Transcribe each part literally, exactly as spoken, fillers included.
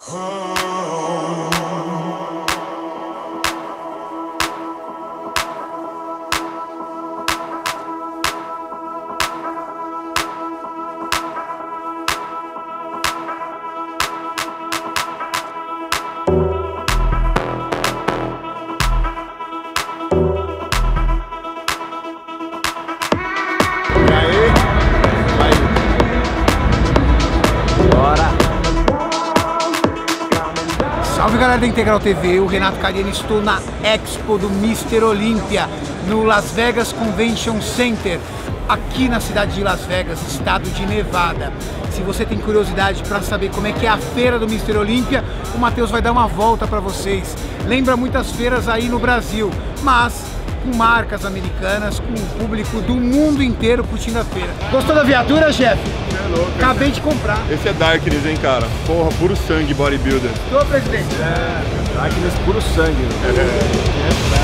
Salve galera da Integral T V, o Renato Cariani, estou na Expo do mister Olímpia, no Las Vegas Convention Center, aqui na cidade de Las Vegas, estado de Nevada. Se você tem curiosidade para saber como é que é a feira do mister Olímpia, o Matheus vai dar uma volta para vocês. Lembra muitas feiras aí no Brasil, mas com marcas americanas, com o público do mundo inteiro curtindo a feira. Gostou da viatura, chefe? É louco. Acabei de comprar. Esse é Darkness, hein, cara? Porra, puro sangue bodybuilder. Tô, presidente. É, Darkness puro sangue. É.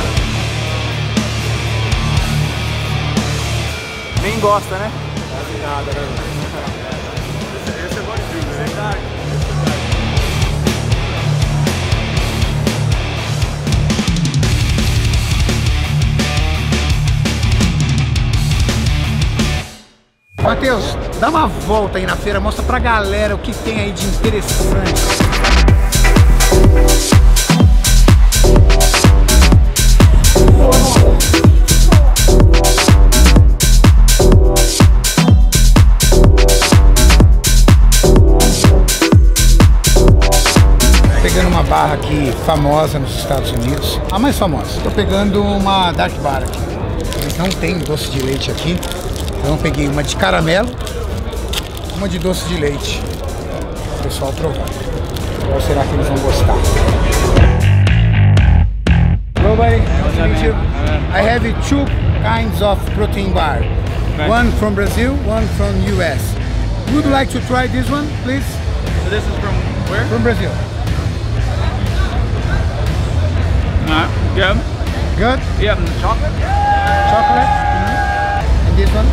Nem gosta, né? Quase nada, né? Esse, esse é bodybuilder, né? Esse é Darkness. Matheus, dá uma volta aí na feira, mostra pra galera o que tem aí de interessante. Pegando uma barra aqui famosa nos Estados Unidos, a mais famosa. Tô pegando uma Dark Bar aqui. Não tem doce de leite aqui. Então eu peguei uma de caramelo, uma de doce de leite, para o pessoal provar. Qual será que eles vão gostar? Hello buddy, nice to meet you. I have two kinds of protein bar. One from Brazil, one from U S. Would you like to try this one, please? So this is from where? From Brazil. Alright, good. Good? Yeah, chocolate? Chocolate? Mm-hmm. And this one?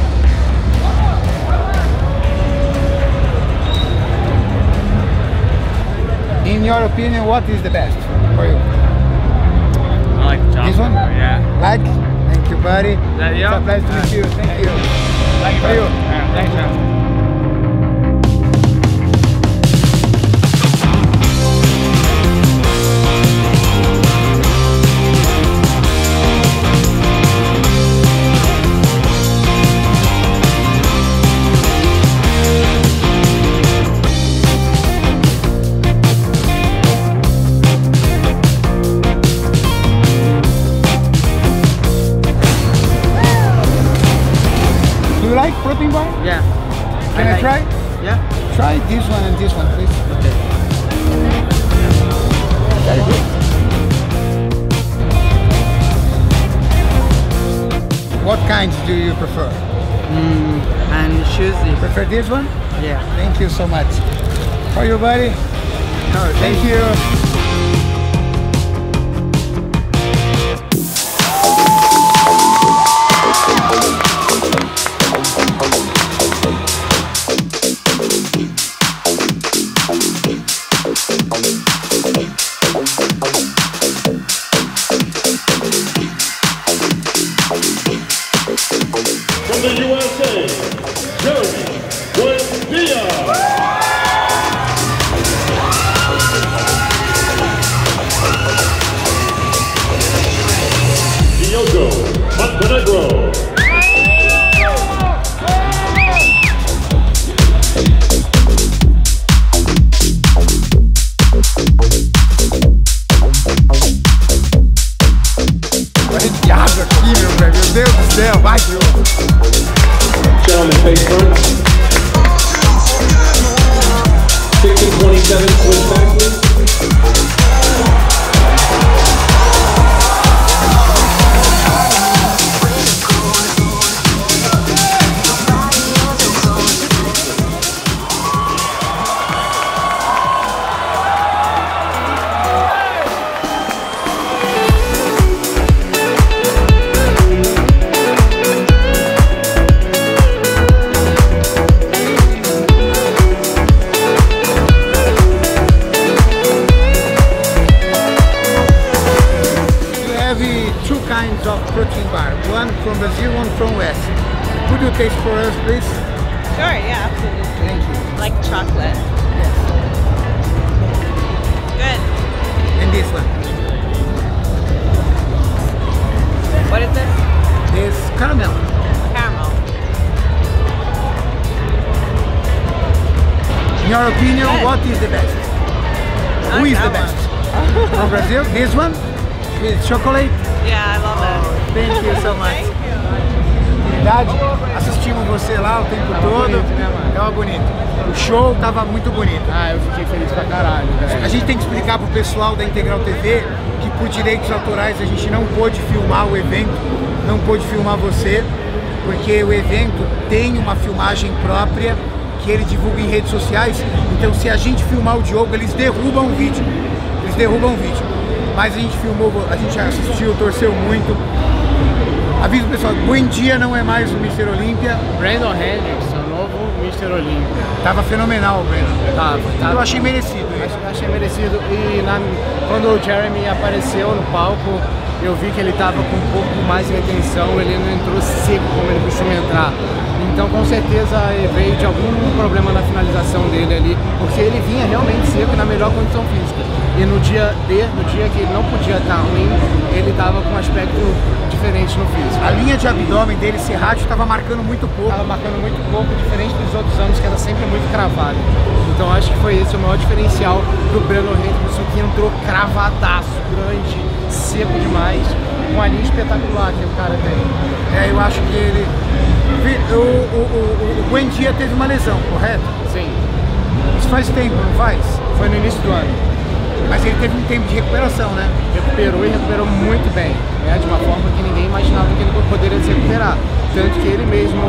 In your opinion, what is the best for you? I like the chocolate. This one? Yeah. Like? Thank you, buddy. Is that you? It's a pleasure to meet you. Thank you. Thank you. For you. Yeah, thanks, man. You like protein bar? Yeah. Can I, like- try? Yeah. Try this one and this one, please. Okay. Very good. What kinds do you prefer? Mm, and choose this. Prefer this one? Yeah. Thank you so much. For you, buddy. No, Thank you. From the U S A, Joey Buendia. Diogo Montenegro. do a taste for us, please? Sure, yeah, absolutely. Thank you. Like chocolate. Yes. Good. And this one. What is this? This caramel. Caramel. In your opinion, Good. what is the best? I Who like is the that best? From Brazil? This one? With chocolate? Yeah, I love it. Thank you so much. Thank you. Verdade, assistimos você lá o tempo todo. bonito, né, mano? Tava bonito. O show tava muito bonito. Ah, eu fiquei feliz pra caralho, velho. A gente tem que explicar pro pessoal da Integral T V que por direitos autorais a gente não pôde filmar o evento, não pôde filmar você, porque o evento tem uma filmagem própria que ele divulga em redes sociais. Então se a gente filmar o Diogo, eles derrubam o vídeo. Eles derrubam o vídeo. Mas a gente filmou, a gente assistiu, torceu muito. Avisa o pessoal, Buen Dia não é mais o mister Olímpia. Brandon Hendricks, o novo mister Olímpia. Tava fenomenal o Brandon. Tava, tava. Eu achei merecido isso. Acho- Achei merecido. E na, quando o Jeremy apareceu no palco, eu vi que ele tava com um pouco mais de retenção, ele não entrou seco como ele costuma entrar. Então com certeza veio de algum problema na finalização dele ali, porque ele vinha realmente seco na melhor condição física. E no dia D, no dia que ele não podia estar ruim, ele tava com um aspecto diferente no físico. A linha de abdômen dele, Serratio, tava marcando muito pouco. Tava marcando muito pouco, diferente dos outros anos que era sempre muito cravado. Então acho que foi esse o maior diferencial do Brandon Hendrickson, que entrou cravadaço, grande, seco demais, uma linha espetacular que o cara tem. É, eu acho que ele... O, o, o, o Buen Dia teve uma lesão, correto? Sim, Isso faz tempo, não faz? foi no início do ano. Mas ele teve um tempo de recuperação, né? Recuperou e recuperou muito bem, né? De uma forma que ninguém imaginava que ele poderia se recuperar. Tanto que ele mesmo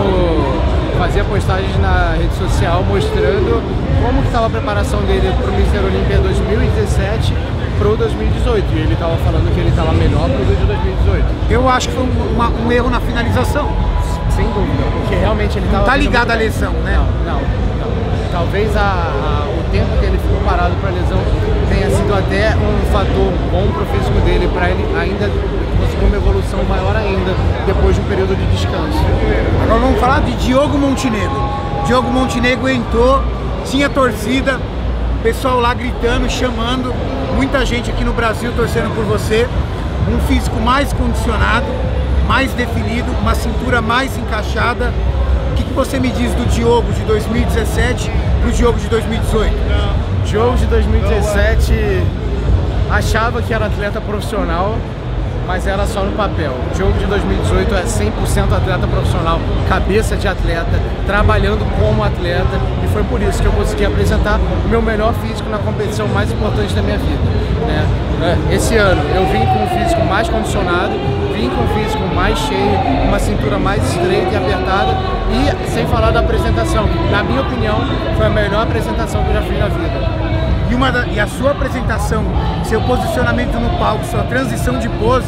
fazia postagens na rede social mostrando como que estava a preparação dele para o mister Olímpia dois mil e dezessete para o dois mil e dezoito. E ele estava falando que ele estava melhor para o de dois mil e dezoito. Eu acho que foi um, uma- um erro na finalização. Sem dúvida, porque realmente ele estava... Tá ligado à lesão, né? Não, não, não. Talvez a, a- o tempo que ele ficou parado para a lesão tenha sido até um fator bom para o físico dele, para ele ainda conseguir uma evolução maior ainda depois de um período de descanso. Agora vamos falar de Diogo Montenegro. Diogo Montenegro entrou, tinha torcida, pessoal lá gritando, chamando, muita gente aqui no Brasil torcendo por você. Um físico mais condicionado, mais definido, uma cintura mais encaixada. O que, que você me diz do Diogo de dois mil e dezessete pro Diogo de dois mil e dezoito? Diogo de dois mil e dezessete achava que era atleta profissional, mas era só no papel. O Diogo de dois mil e dezoito é cem por cento atleta profissional, cabeça de atleta, trabalhando como atleta, e foi por isso que eu consegui apresentar o meu melhor físico na competição mais importante da minha vida, né? Esse ano eu vim com um físico mais condicionado, vim com um físico mais cheio, uma cintura mais estreita e apertada, e sem falar da apresentação, na minha opinião, foi a melhor apresentação que eu já fiz na vida. E, uma da- e a sua apresentação, seu posicionamento no palco, sua transição de pose,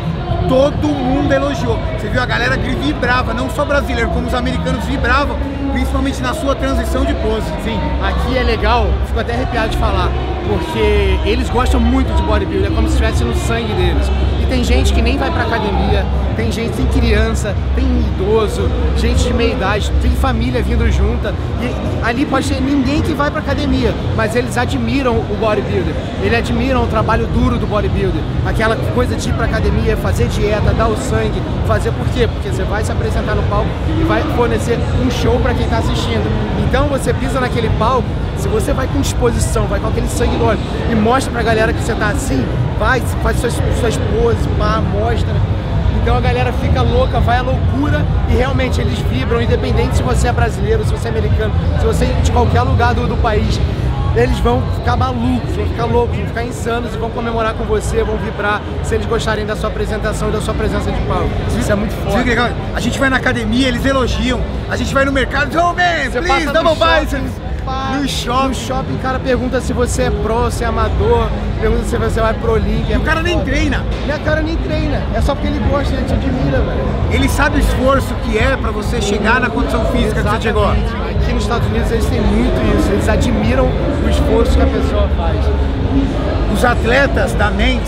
todo mundo elogiou. Você viu, a galera vibrava, não só brasileiro, como os americanos vibravam, principalmente na sua transição de pose. Sim, aqui é legal, fico até arrepiado de falar, porque eles gostam muito de bodybuilding, é como se estivesse no sangue deles. E tem gente que nem vai pra academia, tem gente, tem criança, tem idoso, gente de meia idade, tem família vindo junta. E ali pode ter ninguém que vai pra academia, mas eles admiram o bodybuilder, eles admiram o trabalho duro do bodybuilder, aquela coisa de ir pra academia, fazer dieta, dar o sangue, fazer por quê? Porque você vai se apresentar no palco e vai fornecer um show pra quem tá assistindo. Então você pisa naquele palco, se você vai com disposição, vai com aquele sangue no olho e mostra pra galera que você tá assim, vai, faz suas, suas poses, pá, mostra. Então a galera fica louca, vai à loucura e realmente eles vibram, independente se você é brasileiro, se você é americano, se você é de qualquer lugar do, do país, eles vão ficar malucos, vão ficar loucos, vão ficar insanos e vão comemorar com você, vão vibrar se eles gostarem da sua apresentação e da sua presença de palco. Isso é muito Você viu forte. que legal? A gente vai na academia, eles elogiam. A gente vai no mercado e diz, oh man, Você please, passa double no shopping, biceps. pá, No shopping. No shopping, o cara pergunta se você é pro, se é amador, pergunta se você vai pro Olímpia. E o cara nem treina. Minha cara nem treina, é só porque ele gosta, ele te admira, velho. Ele sabe o esforço que é pra você chegar na condição física que você chegou. Exatamente. Aqui nos Estados Unidos eles têm muito isso, eles admiram o esforço que a pessoa faz. Os atletas da Men's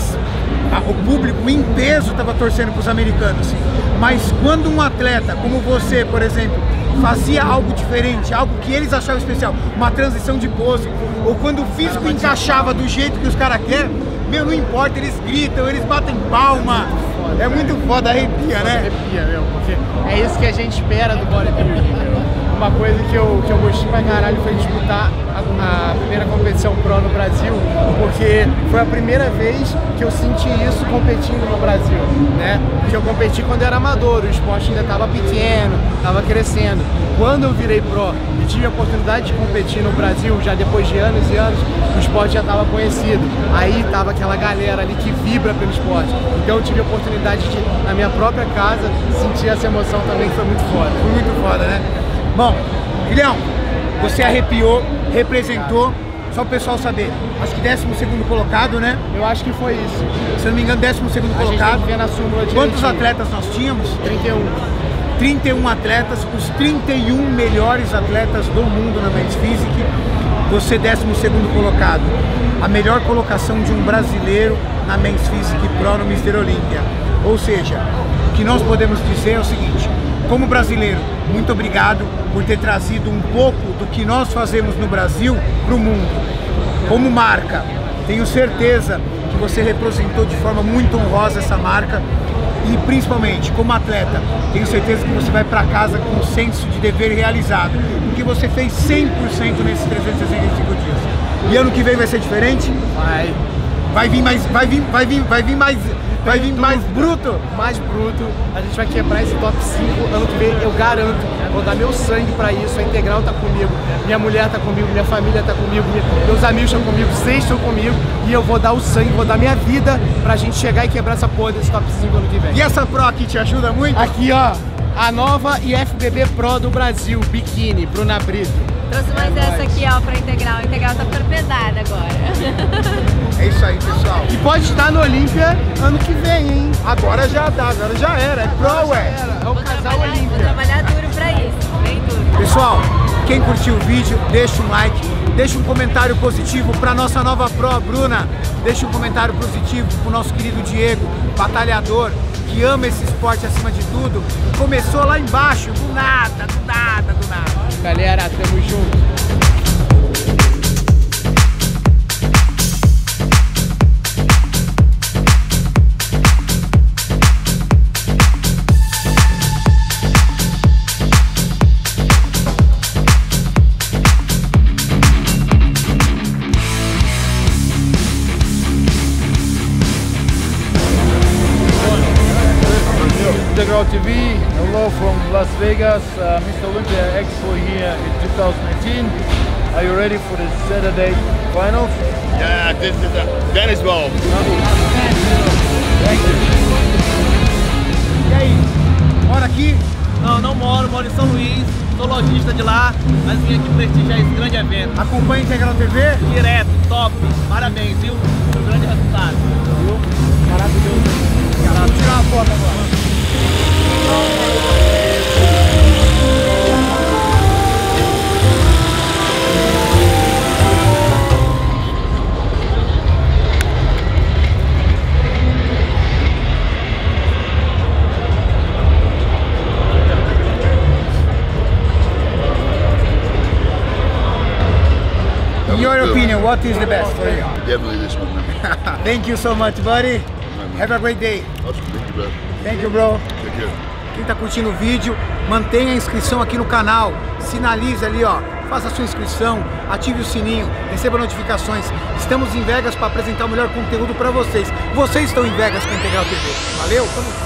o público em peso estava torcendo para os americanos. Mas quando um atleta como você, por exemplo, fazia algo diferente, algo que eles achavam especial, uma transição de pose, ou quando o físico encaixava do jeito que os caras querem, meu, não importa, eles gritam, eles batem palma. É muito foda, arrepia, né? Arrepia, meu, porque é isso que a gente espera do bodybuilding, meu. Uma coisa que eu, que eu gostei pra caralho foi disputar a, a primeira competição pro no Brasil, porque foi a primeira vez que eu senti isso competindo no Brasil, né? Porque eu competi quando eu era amador, o esporte ainda tava pequeno, tava crescendo. Quando eu virei pro e tive a oportunidade de competir no Brasil, já depois de anos e anos, o esporte já tava conhecido. Aí tava aquela galera ali que vibra pelo esporte. Então eu tive a oportunidade de, na minha própria casa, sentir essa emoção também, que foi muito foda. Foi muito foda, né? Bom, Guilhão, você arrepiou, representou, só o pessoal saber, acho que décimo segundo colocado, né? Eu acho que foi isso. Se eu não me engano, décimo segundo A gente tem colocado. que ver na súmula direitinho. Quantos atletas nós tínhamos? trinta e um. trinta e um atletas, os trinta e um melhores atletas do mundo na Men's Physique. Você décimo segundo colocado. A melhor colocação de um brasileiro na Men's Physique Pro no mister Olímpia. Ou seja, o que nós podemos dizer é o seguinte: como brasileiro, muito obrigado por ter trazido um pouco do que nós fazemos no Brasil para o mundo. Como marca, tenho certeza que você representou de forma muito honrosa essa marca. E principalmente, como atleta, tenho certeza que você vai para casa com um senso de dever realizado, porque você fez cem por cento nesses trezentos e sessenta e cinco dias. E ano que vem vai ser diferente? Vai. Vai vir mais, vai vir, vai vir, vai vir mais, vai vir mais bruto? Mais bruto. A gente vai quebrar esse top cinco ano que vem, eu garanto. Vou dar meu sangue pra isso, a Integral tá comigo, minha mulher tá comigo, minha família tá comigo, meus amigos estão comigo, vocês estão comigo, e eu vou dar o sangue, vou dar minha vida pra gente chegar e quebrar essa porra desse top cinco ano que vem. E essa Pro aqui te ajuda muito? Aqui, ó, a nova I F B B Pro do Brasil, biquíni, Bruna Brito. Trouxe mais É essa nóis. aqui, ó, pra Integral. A Integral tá ficando pesada agora. É isso aí, pessoal. E pode estar no Olímpia ano que vem, hein? Agora já dá, agora já era, é Pro, ué. É o Vou casal trabalhar, vou Olímpia. trabalhar duro pra isso, bem duro. Pessoal, quem curtiu o vídeo, deixa um like, deixa um comentário positivo para nossa nova Pro, Bruna. Deixa um comentário positivo pro nosso querido Diego, batalhador, que ama esse esporte acima de tudo. Começou lá embaixo, do nada, do nada, do nada. Galera, tamo junto. Integral T V, hello from Las Vegas, uh, mister Olympia Expo here in two thousand eighteen. Are you ready for the Saturday finals? Yeah, this is a, that as well. Thank you. E aí, mora aqui? Não, não moro, moro em São Luís, sou lojista de lá, mas vim aqui prestigiar esse grande evento. Acompanha Integral T V? Direto, top, parabéns, viu? Um grande resultado. Viu? Maravilhoso. Vamos tirar uma foto agora. In your opinion, what is the best for you? Definitely this one, man. Thank you so much, buddy. Have a great day. Awesome. Thank you, bro. Thank you, bro. Take care. Quem tá curtindo o vídeo, mantenha a inscrição aqui no canal, sinalize ali, ó, faça a sua inscrição, ative o sininho, receba notificações. Estamos em Vegas para apresentar o melhor conteúdo para vocês. Vocês estão em Vegas com a Integral T V. Valeu, tamo junto.